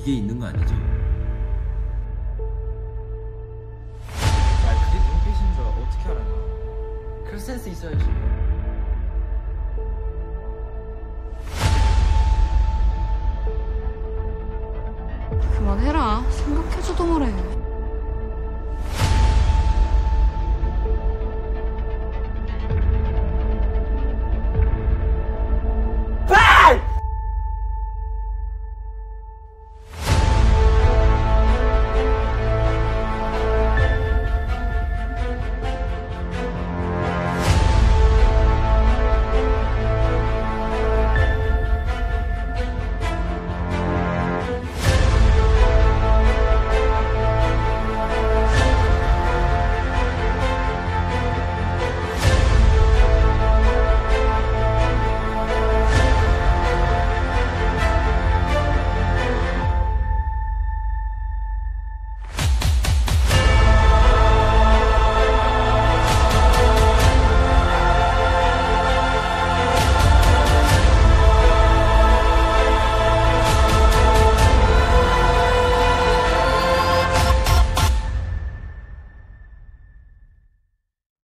이게 있는 거 아니죠? 그게 눈빛인 줄 어떻게 알아요? 그럴 센스 있어야지. 그만해라. 생각해줘도 뭐래.